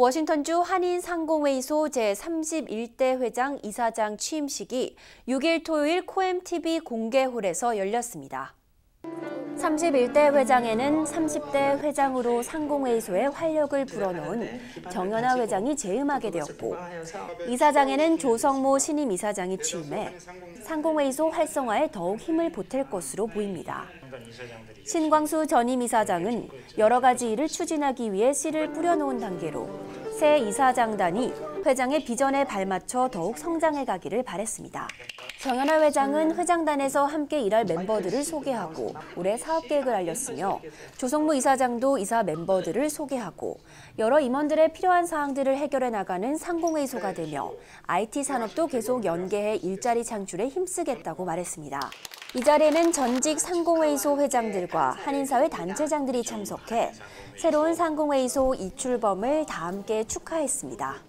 워싱턴주 한인상공회의소 제31대 회장 이사장 취임식이 6일 토요일 코엠TV 공개홀에서 열렸습니다. 31대 회장에는 30대 회장으로 상공회의소에 활력을 불어넣은 정연아 회장이 재임하게 되었고, 이사장에는 조성모 신임 이사장이 취임해 상공회의소 활성화에 더욱 힘을 보탤 것으로 보입니다. 신광수 전임 이사장은 여러 가지 일을 추진하기 위해 씨를 뿌려놓은 단계로 새 이사장단이 회장의 비전에 발맞춰 더욱 성장해 가기를 바랬습니다. 정연아 회장은 회장단에서 함께 일할 멤버들을 소개하고 올해 사업 계획을 알렸으며, 조성모 이사장도 이사 멤버들을 소개하고 여러 임원들의 필요한 사항들을 해결해 나가는 상공회의소가 되며 IT 산업도 계속 연계해 일자리 창출에 힘쓰겠다고 말했습니다. 이 자리에는 전직 상공회의소 회장들과 한인사회 단체장들이 참석해 새로운 상공회의소 이출범을 다 함께 축하했습니다.